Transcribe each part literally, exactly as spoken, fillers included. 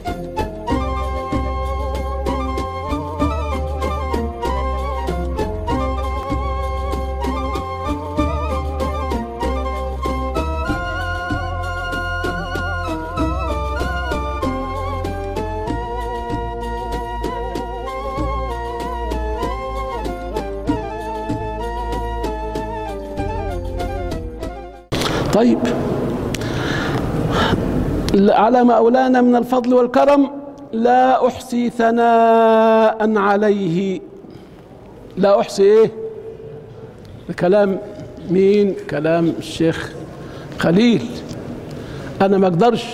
طيب، على مولانا من الفضل والكرم لا أحصي ثناء عليه. لا أحصي إيه؟ كلام مين؟ كلام الشيخ خليل. أنا ما أقدرش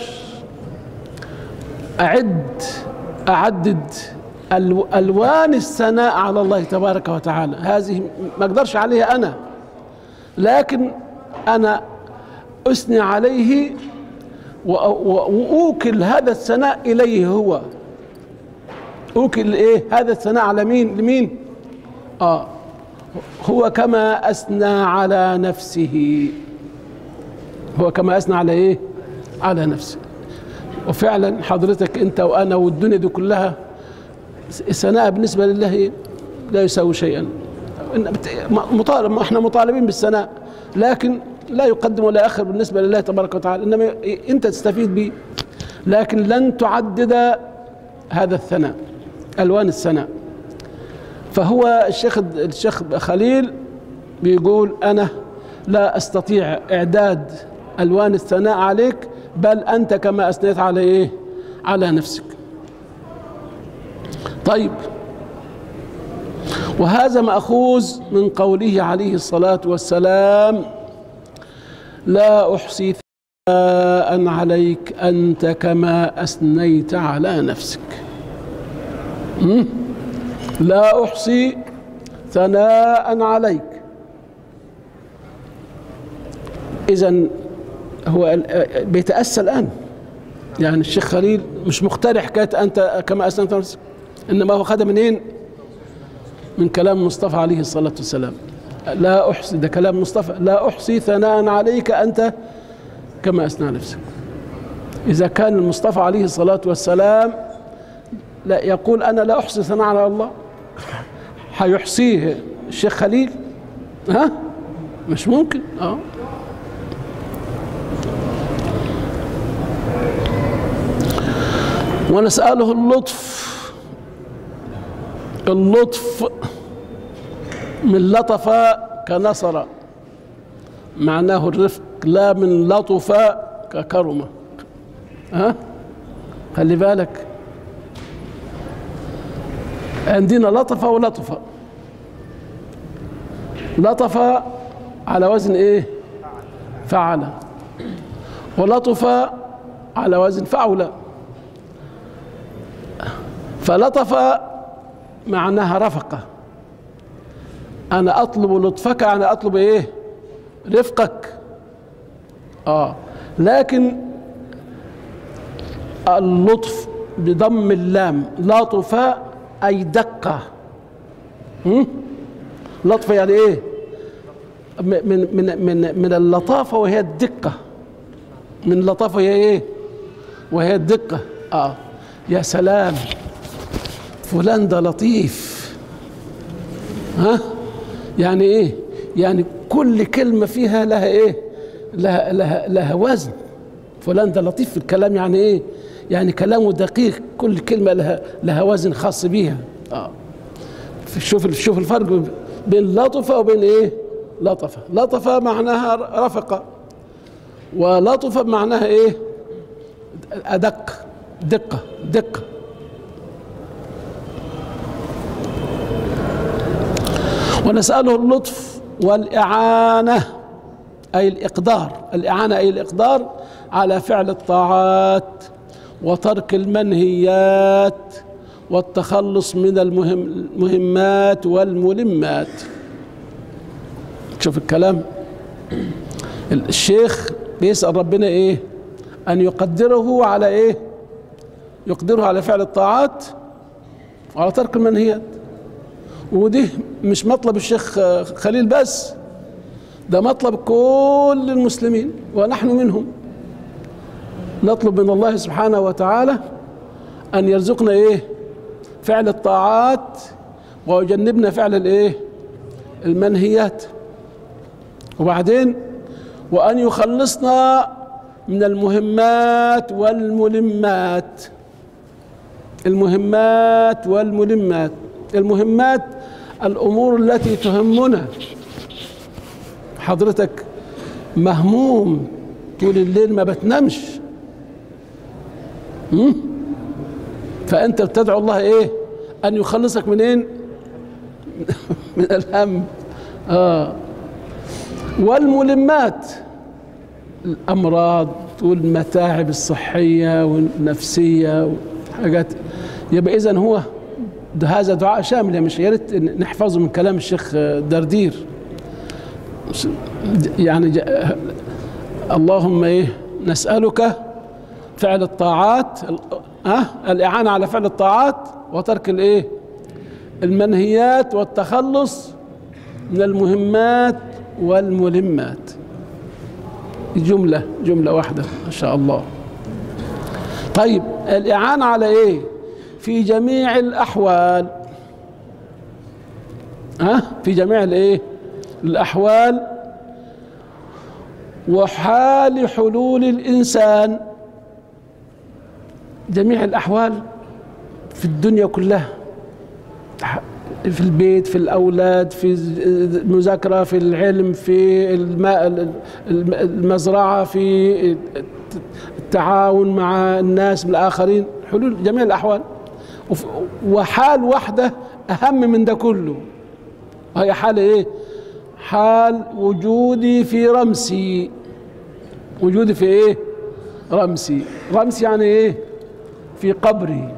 أعد أعدد ألوان الثناء على الله تبارك وتعالى، هذه ما أقدرش عليها أنا، لكن أنا أثني عليه وأوكل هذا الثناء إليه هو. أوكل إيه؟ هذا الثناء على مين؟ لمين؟ آه هو كما أثنى على نفسه. هو كما أثنى على إيه؟ على نفسه. وفعلا حضرتك أنت وأنا والدنيا دي كلها الثناء بالنسبة لله لا يساوي شيئا. مطالب، احنا مطالبين بالثناء، لكن لا يقدم ولا يأخر بالنسبة لله تبارك وتعالى، إنما أنت تستفيد به، لكن لن تعدد هذا الثناء، ألوان الثناء. فهو الشيخ الشيخ خليل بيقول أنا لا أستطيع إعداد ألوان الثناء عليك، بل أنت كما أثنيت على إيه؟ على نفسك. طيب، وهذا مأخوذ من قوله عليه الصلاة والسلام: لا أحصي ثناء عليك أنت كما أثنيت على نفسك. لا أحصي ثناء عليك. إذن هو بيتأسى الآن، يعني الشيخ خليل مش مخترع حكاية أنت كما أثنيت على نفسك، إنما هو خدها منين؟ من كلام مصطفى عليه الصلاة والسلام. لا أحصي، ده كلام مصطفى، لا أحصي ثناء عليك أنت كما أثنى على نفسك. إذا كان المصطفى عليه الصلاة والسلام لا يقول أنا لا أحصي ثناء على الله، هيحصيه الشيخ خليل؟ ها؟ مش ممكن. اه ونسأله اللطف. اللطف من لطف كنصر، معناه الرفق، لا من لطف ككرمة. ها؟ خلي بالك، عندنا لطف ولطف. لطف على وزن ايه؟ فعل. ولطف على وزن فعل. فلطف معناها رفقة. أنا أطلب لطفك، أنا أطلب إيه؟ رفقك. آه لكن اللطف بضم اللام، لطف أي دقة. لطف يعني إيه؟ من من من من اللطافة وهي الدقة. من اللطافة هي إيه؟ وهي الدقة. آه يا سلام، فلان ده لطيف. ها؟ يعني ايه؟ يعني كل كلمة فيها لها ايه؟ لها لها لها وزن. فلان ده لطيف في الكلام، يعني ايه؟ يعني كلامه دقيق، كل كلمة لها لها وزن خاص بيها. اه شوف شوف الفرق بين لطفة وبين ايه؟ لطفة. لطفة معناها رفقة، ولطفة معناها ايه؟ أدق، دقة دقة. ونسأله اللطف والإعانة أي الإقدار. الإعانة أي الإقدار على فعل الطاعات وترك المنهيات والتخلص من المهم المهمات والملمات. شوف الكلام، الشيخ بيسأل ربنا إيه؟ أن يقدره على إيه؟ يقدره على فعل الطاعات وعلى ترك المنهيات. ودي مش مطلب الشيخ خليل بس، ده مطلب كل المسلمين ونحن منهم. نطلب من الله سبحانه وتعالى أن يرزقنا إيه؟ فعل الطاعات ويجنبنا فعل الإيه؟ المنهيات. وبعدين وأن يخلصنا من المهمات والملمات. المهمات والملمات. المهمات الأمور التي تهمنا. حضرتك مهموم طول الليل ما بتنامش، فأنت بتدعو الله إيه؟ أن يخلصك منين؟ من الهم. آه. والملمات الأمراض والمتاعب الصحية والنفسية وحاجات. يبقى إذن هو ده هذا دعاء شامل. يا مش يا ريت نحفظه من كلام الشيخ دردير. يعني اللهم إيه؟ نسألك فعل الطاعات، أه؟ الإعانة على فعل الطاعات وترك الإيه؟ المنهيات والتخلص من المهمات والملمات. جملة جملة واحدة ما شاء الله. طيب الإعانة على إيه؟ في جميع الأحوال. ها أه؟ في جميع الإيه؟ الأحوال وحال حلول الإنسان. جميع الأحوال في الدنيا كلها، في البيت، في الأولاد، في المذاكرة، في العلم، في المزرعة، في التعاون مع الناس الآخرين. حلول جميع الأحوال. وحال واحدة أهم من ده كله، وهي حال إيه؟ حال وجودي في رمسي. وجودي في إيه؟ رمسي. رمسي يعني إيه؟ في قبري.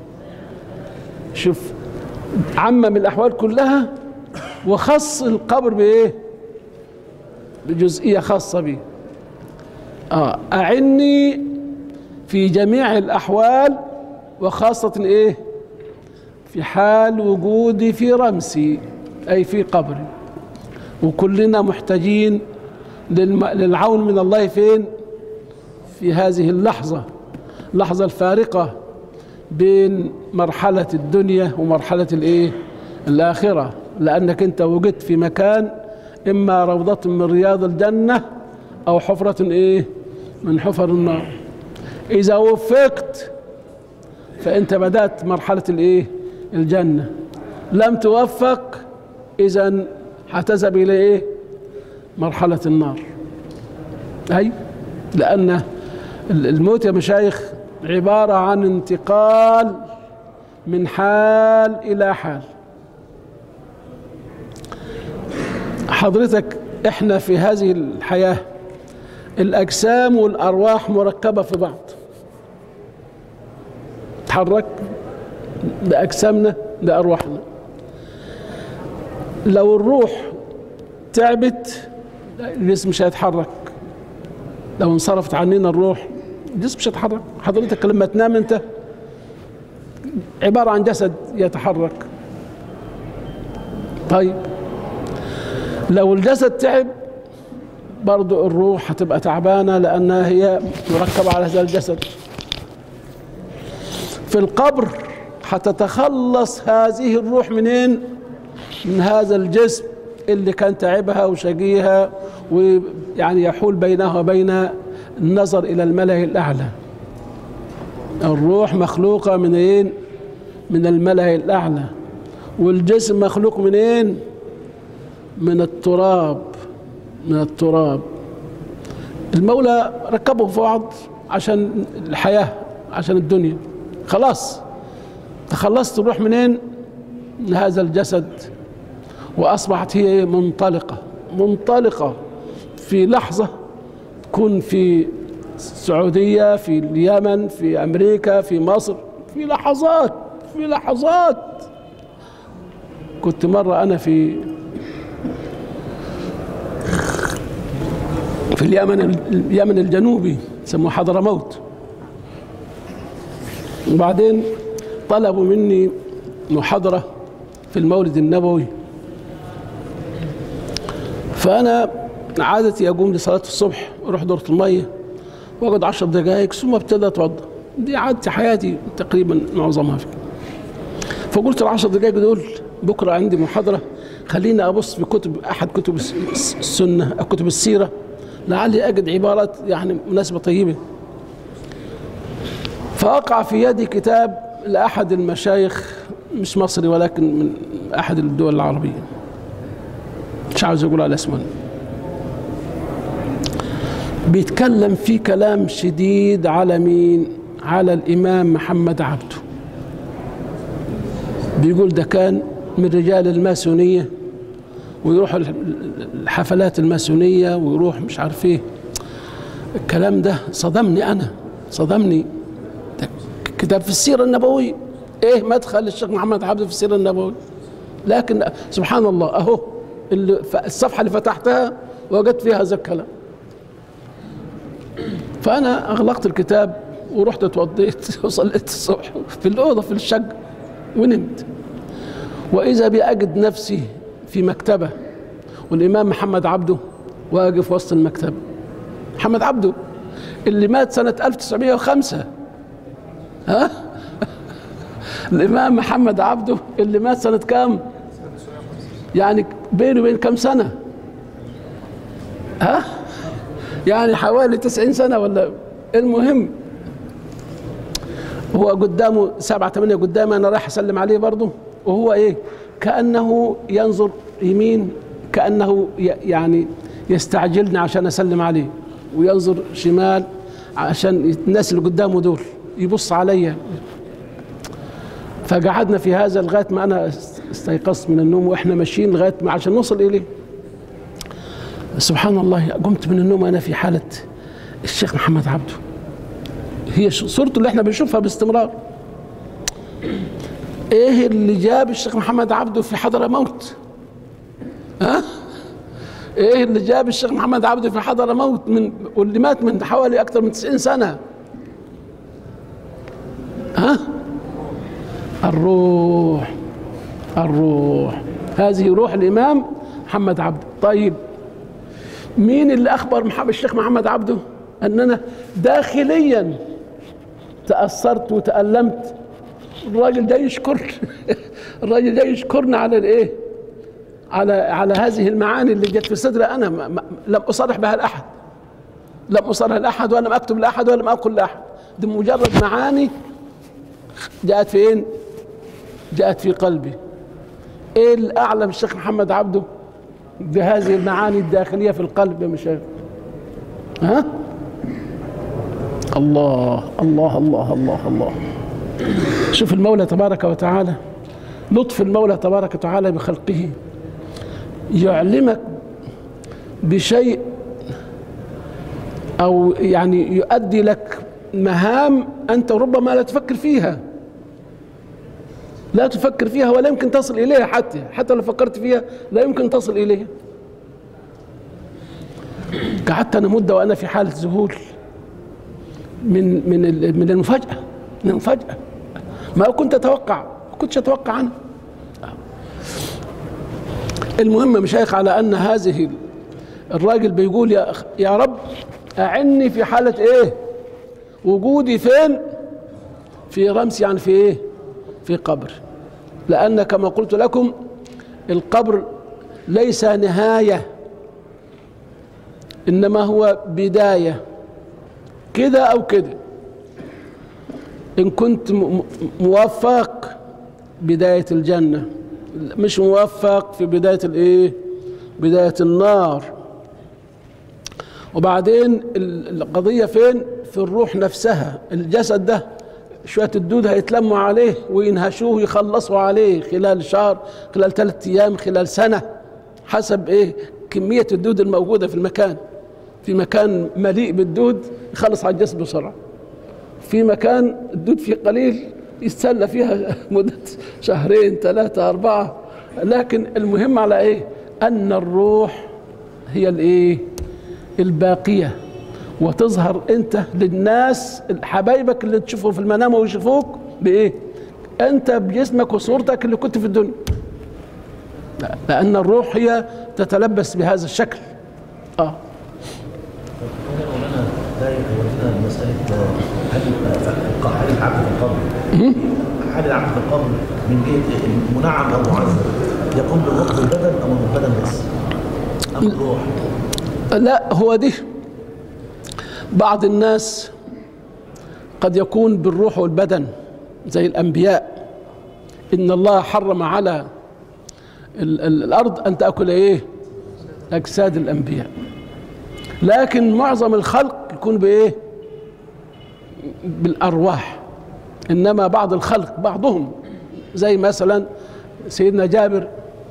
شوف، عمم الأحوال كلها وخص القبر بإيه؟ بجزئية خاصة به. آه أعني في جميع الأحوال وخاصة إيه؟ في حال وجودي في رمسي، أي في قبري. وكلنا محتاجين للعون من الله فين؟ في هذه اللحظة، اللحظة الفارقة بين مرحلة الدنيا ومرحلة الإيه؟ الآخرة. لأنك أنت وجدت في مكان إما روضة من رياض الجنة أو حفرة إيه؟ من حفر النار. إذا وفقت فأنت بدأت مرحلة الإيه؟ الجنة. لم توفق إذن هتذهب إلى إيه؟ مرحلة النار. أي لأن الموت يا مشايخ عبارة عن انتقال من حال إلى حال. حضرتك احنا في هذه الحياة الأجسام والأرواح مركبة في بعض، تحرك بأجسامنا بأرواحنا. لو الروح تعبت الجسم مش هيتحرك. لو انصرفت عننا الروح الجسم مش هيتحرك. حضرتك لما تنام انت عبارة عن جسد يتحرك. طيب لو الجسد تعب برضو الروح هتبقى تعبانة لأنها هي مركبة على هذا الجسد. في القبر هتتخلص هذه الروح منين؟ من هذا الجسم اللي كان تعبها وشقيها، ويعني يحول بينها وبين النظر إلى الملأ الأعلى. الروح مخلوقة منين؟ من الملأ الأعلى. والجسم مخلوق منين؟ من التراب. من التراب. المولى ركبه في بعض عشان الحياة، عشان الدنيا. خلاص تخلصت الروح منين؟ من هذا الجسد، وأصبحت هي منطلقة. منطلقة في لحظة تكون في السعودية، في اليمن، في أمريكا، في مصر، في لحظات في لحظات. كنت مرة أنا في في اليمن اليمن الجنوبي يسموه حضرموت. وبعدين طلبوا مني محاضرة في المولد النبوي، فأنا عادتي أقوم لصلاة الصبح وأروح دورة المية وأقعد عشر دقائق ثم ابتدى أتوضأ. دي عادتي حياتي تقريبا معظمها فيه. فقلت العشر دقائق دول بكرة عندي محاضرة، خليني أبص في كتب أحد كتب السنة أو كتب السيرة لعلي أجد عبارات يعني مناسبة طيبة. فأقع في يدي كتاب لأحد المشايخ مش مصري ولكن من أحد الدول العربية، مش عاوز أقول على اسمه، بيتكلم فيه كلام شديد على مين؟ على الإمام محمد عبده. بيقول ده كان من رجال الماسونية ويروح الحفلات الماسونية ويروح مش عارف ايه. الكلام ده صدمني، أنا صدمني. ده كتاب في السيرة النبوية، ايه مدخل الشيخ محمد عبده في السيرة النبوية؟ لكن سبحان الله اهو اللي الصفحة اللي فتحتها وجدت فيها هذا الكلام. فأنا أغلقت الكتاب ورحت اتوضيت وصليت الصبح في الأوضة في الشقة ونمت. وإذا بأجد نفسي في مكتبة والإمام محمد عبده واقف وسط المكتبة. محمد عبده اللي مات سنة ألف وتسعمائة وخمسة، ها؟ الإمام محمد عبده اللي مات سنة كام؟ يعني بينه وبين كم سنة؟ ها؟ يعني حوالي تسعين سنة ولا. المهم هو قدامه سبعة ثمانية قدامي، أنا رايح أسلم عليه برضه، وهو إيه؟ كأنه ينظر يمين، كأنه يعني يستعجلني عشان أسلم عليه، وينظر شمال عشان الناس اللي قدامه دول يبص عليا. فقعدنا في هذا لغاية ما أنا استيقظت من النوم، وإحنا ماشيين لغاية ما عشان نوصل إليه. سبحان الله قمت من النوم أنا في حالة الشيخ محمد عبده، هي صورته اللي احنا بنشوفها باستمرار. ايه اللي جاب الشيخ محمد عبده في حضرموت؟ ها؟ ايه اللي جاب الشيخ محمد عبده في حضرموت من واللي مات من حوالي اكثر من تسعين سنة؟ ها؟ الروح، الروح هذه روح الإمام محمد عبده. طيب مين اللي أخبر محمد الشيخ محمد عبده أننا داخليا تأثرت وتألمت؟ الراجل ده يشكر الراجل ده يشكرنا على الايه؟ على على هذه المعاني اللي جت في صدري. انا ما ما لم اصرح بها لاحد، لم اصرح لاحد ولم اكتب لاحد ولم اقل لاحد، دي مجرد معاني جاءت فين؟ جاءت في قلبي. ايه اللي اعلم الشيخ محمد عبده بهذه المعاني الداخليه في القلب يا مشايخ؟ ها؟ الله الله الله الله الله. شوف المولى تبارك وتعالى، لطف المولى تبارك وتعالى بخلقه، يعلمك بشيء أو يعني يؤدي لك مهام أنت ربما لا تفكر فيها، لا تفكر فيها ولا يمكن تصل إليها، حتى حتى لو فكرت فيها لا يمكن تصل إليها. قعدت أنا مدة وأنا في حالة ذهول من من من المفاجأة، من المفاجأة ما كنت أتوقع، ما كنتش أتوقع أنا. المهم مشايخ على أن هذه الراجل بيقول يا يا رب أعني في حالة إيه؟ وجودي فين؟ في رمس، يعني في إيه؟ في قبر. لأن كما قلت لكم القبر ليس نهاية، إنما هو بداية، كده أو كده. إن كنت موفق بداية الجنة، مش موفق في بداية الإيه؟ بداية النار. وبعدين القضية فين؟ في الروح نفسها. الجسد ده شوية الدود هيتلموا عليه وينهشوه ويخلصوا عليه خلال شهر، خلال ثلاثة أيام، خلال سنة، حسب إيه؟ كمية الدود الموجودة في المكان. في مكان مليء بالدود يخلص على الجسد بسرعة، في مكان الدود فيه قليل يستنى فيها مدة شهرين ثلاثة أربعة. لكن المهم على إيه؟ أن الروح هي الإيه؟ الباقية، وتظهر أنت للناس حبايبك اللي تشوفهم في المنام ويشوفوك بإيه؟ أنت بجسمك وصورتك اللي كنت في الدنيا، لأن الروح هي تتلبس بهذا الشكل. آه ده يورينا مسألة هل هل العبد يقوم من جهه منعم او معذب يقوم بالروح بالبدن او بالبدن بس؟ ام الروح؟ لا، هو دي بعض الناس قد يكون بالروح والبدن زي الانبياء. ان الله حرم على ال ال الارض ان تاكل ايه؟ اجساد الانبياء. لكن معظم الخلق يكون بايه؟ بالارواح. انما بعض الخلق بعضهم زي مثلا سيدنا جابر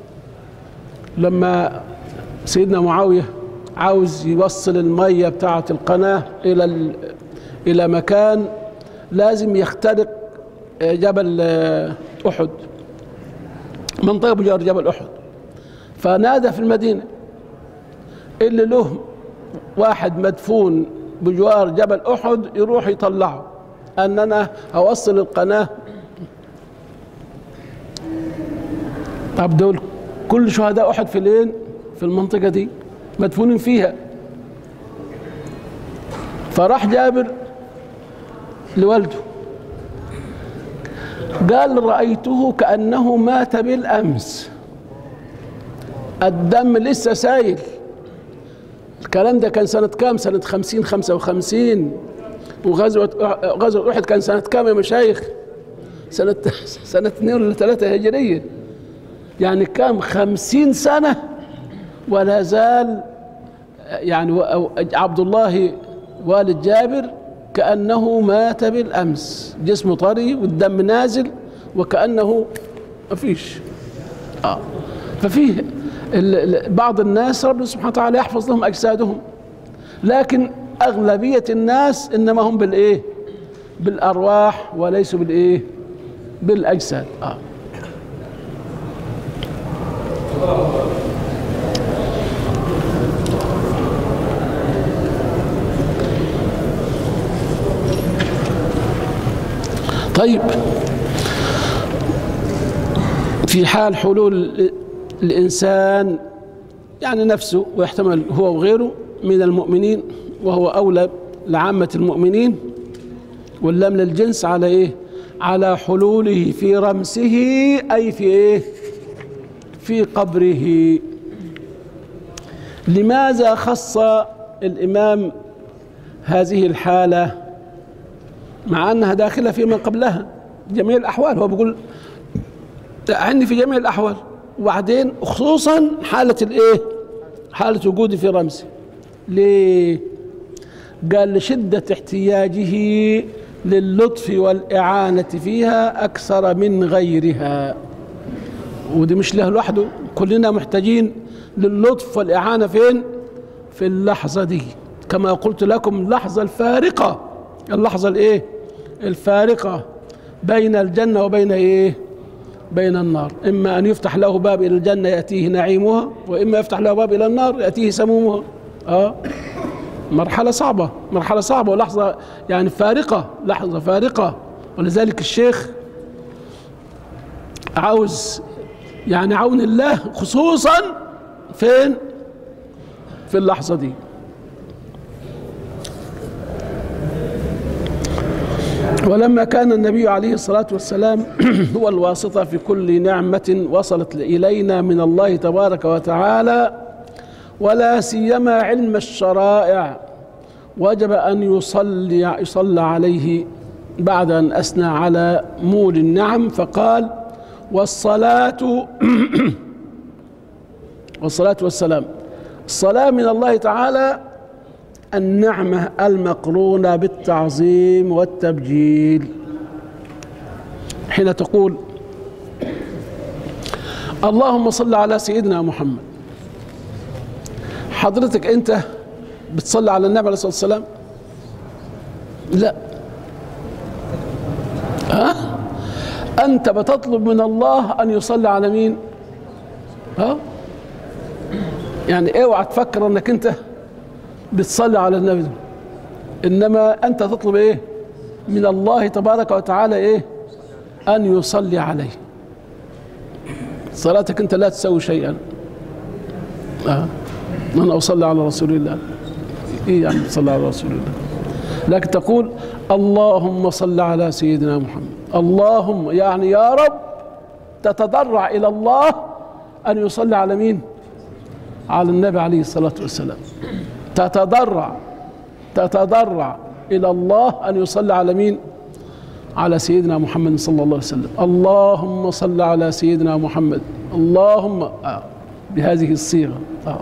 لما سيدنا معاويه عاوز يوصل الميه بتاعه القناه الى الى مكان لازم يخترق جبل احد، منطقه بجوار جبل احد. فنادى في المدينه اللي له واحد مدفون بجوار جبل احد يروح يطلعه، ان انا اوصل القناه. طب دول كل شهداء احد في الين في المنطقه دي مدفونين فيها. فراح جابر لوالده قال رأيته كأنه مات بالأمس، الدم لسه سايل. الكلام ده كان سنة كام؟ سنة خمسين خمسة وخمسين. وغزوة غزوة أحد كان سنة كام يا مشايخ؟ سنة سنة اثنين ولا ثلاثة هجرية. يعني كام؟ خمسين سنة ولا زال يعني عبد الله والد جابر كأنه مات بالأمس، جسمه طري والدم نازل وكأنه ما فيش. آه. ففيه بعض الناس ربنا سبحانه وتعالى يحفظ لهم أجسادهم، لكن أغلبية الناس إنما هم بالإيه؟ بالأرواح وليسوا بالإيه؟ بالأجساد. آه. طيب، في حال حلول الإنسان يعني نفسه، ويحتمل هو وغيره من المؤمنين، وهو أولى لعامة المؤمنين، واللام للجنس على إيه؟ على حلوله في رمسه، أي في إيه؟ في قبره. لماذا خص الإمام هذه الحالة مع أنها داخلة فيما قبلها؟ جميع الأحوال هو بيقول عني في جميع الأحوال، وبعدين خصوصا حالة الإيه؟ حالة وجودي في رمسي. ليه؟ قال لشدة احتياجه للطف والإعانة فيها أكثر من غيرها. ودي مش له لوحده، كلنا محتاجين للطف والإعانة. فين؟ في اللحظة دي، كما قلت لكم اللحظة الفارقة، اللحظة الإيه؟ الفارقة بين الجنة وبين إيه؟ بين النار. إما أن يفتح له باب إلى الجنة يأتيه نعيمها، وإما يفتح له باب إلى النار يأتيه سمومها. آه مرحلة صعبة، مرحلة صعبة ولحظة يعني فارقة، لحظة فارقة. ولذلك الشيخ عاوز يعني عون الله خصوصا فين؟ في اللحظة دي. ولما كان النبي عليه الصلاة والسلام هو الواسطة في كل نعمة وصلت إلينا من الله تبارك وتعالى، ولا سيما علم الشرائع، وجب أن يصلي يصلى عليه بعد أن أثنى على مول النعم، فقال والصلاة والصلاة والسلام. الصلاة من الله تعالى النعمة المقرونة بالتعظيم والتبجيل. حين تقول اللهم صل على سيدنا محمد، حضرتك أنت بتصلي على النبي عليه الصلاة والسلام؟ لا. ها؟ أنت بتطلب من الله أن يصلي على مين؟ ها؟ يعني اوعى تفكر أنك أنت بتصلي على النبي ده. إنما أنت تطلب إيه؟ من الله تبارك وتعالى إيه؟ أن يصلي عليه. صلاتك أنت لا تسوي شيئا. آه. أنا أصلي على رسول الله. إيه يعني تصلي على رسول الله؟ لكن تقول اللهم صل على سيدنا محمد، اللهم يعني يا رب تتضرع إلى الله أن يصلي على مين؟ على النبي عليه الصلاة والسلام. تتضرع تتضرع إلى الله أن يصلي على مين؟ على سيدنا محمد صلى الله عليه وسلم. اللهم صل على سيدنا محمد. اللهم آه. بهذه الصيغة. آه.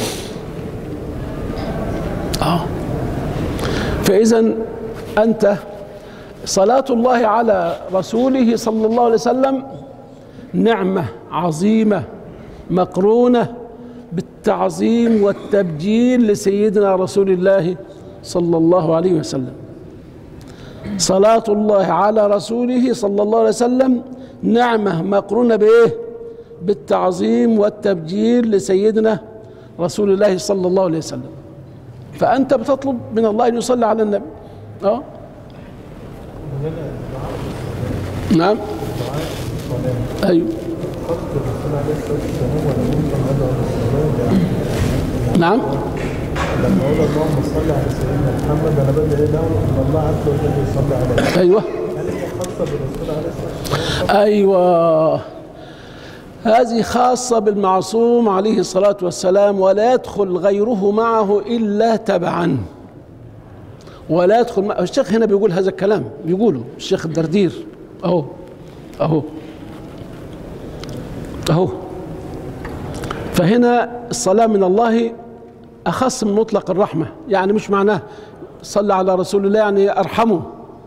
آه. فإذا أنت صلاة الله على رسوله صلى الله عليه وسلم نعمة عظيمة مقرونة بالتعظيم والتبجيل لسيدنا رسول الله صلى الله عليه وسلم. صلاة الله على رسوله صلى الله عليه وسلم نعمة مقرونة بإيه؟ بالتعظيم والتبجيل لسيدنا رسول الله صلى الله عليه وسلم. فأنت بتطلب من الله أن يصلي على النبي. أه؟ نعم. أيوه. نعم. لما اقول اللهم صل على سيدنا محمد انا بدعي له ان الله عز وجل يصلي عليه. ايوه. هل هي خاصه بالرسول عليه الصلاه والسلام؟ ايوه. هذه خاصه بالمعصوم عليه الصلاه والسلام، ولا يدخل غيره معه الا تبعا. ولا يدخل معه. الشيخ هنا بيقول هذا الكلام، بيقوله الشيخ الدردير اهو اهو اهو. فهنا الصلاه من الله أخص من مطلق الرحمة، يعني مش معناه صلى على رسول الله يعني أرحمه،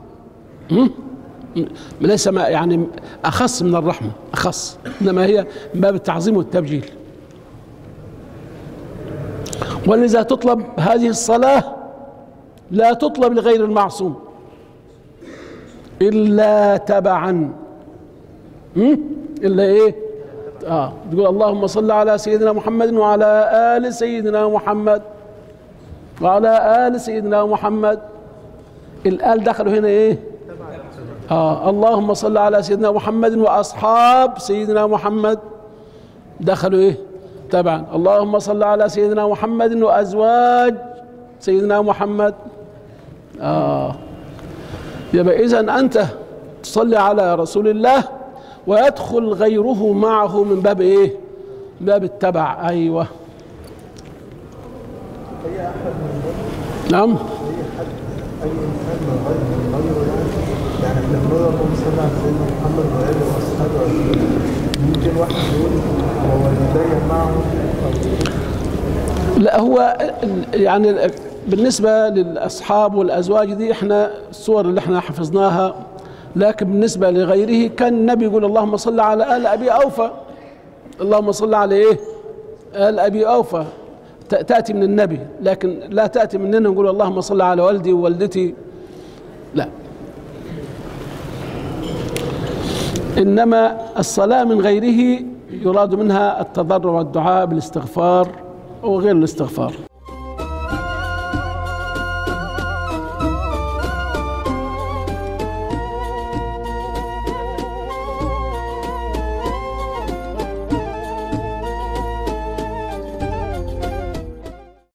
ليس ما يعني أخص من الرحمة، أخص، إنما هي من باب التعظيم والتبجيل. ولذا تطلب هذه الصلاة لا تطلب لغير المعصوم إلا تبعا. إلا إيه؟ آه تقول اللهم صل على سيدنا محمد وعلى آل سيدنا محمد وعلى آل سيدنا محمد. الآل دخلوا هنا إيه؟ آه اللهم صل على سيدنا محمد وأصحاب سيدنا محمد دخلوا إيه؟ تبعا. اللهم صل على سيدنا محمد وأزواج سيدنا محمد. آه يبقى إذن أنت تصلي على رسول الله ويدخل غيره معه من باب ايه؟ من باب التبع. ايوه. اي احد من نعم. اي حد اي انسان من غير من غيره يعني يعني احنا بنقول اللهم صل على سيدنا محمد واله واصحابه ممكن واحد يقول هو يتدين معه. لا هو يعني بالنسبه للاصحاب والازواج دي احنا الصور اللي احنا حفظناها، لكن بالنسبة لغيره كان النبي يقول اللهم صل على آل أبي أوفى. اللهم صل على إيه؟ آل أبي أوفى تأتي من النبي، لكن لا تأتي مننا نقول اللهم صل على والدي ووالدتي، لا. إنما الصلاة من غيره يراد منها التضرع والدعاء بالاستغفار وغير الاستغفار.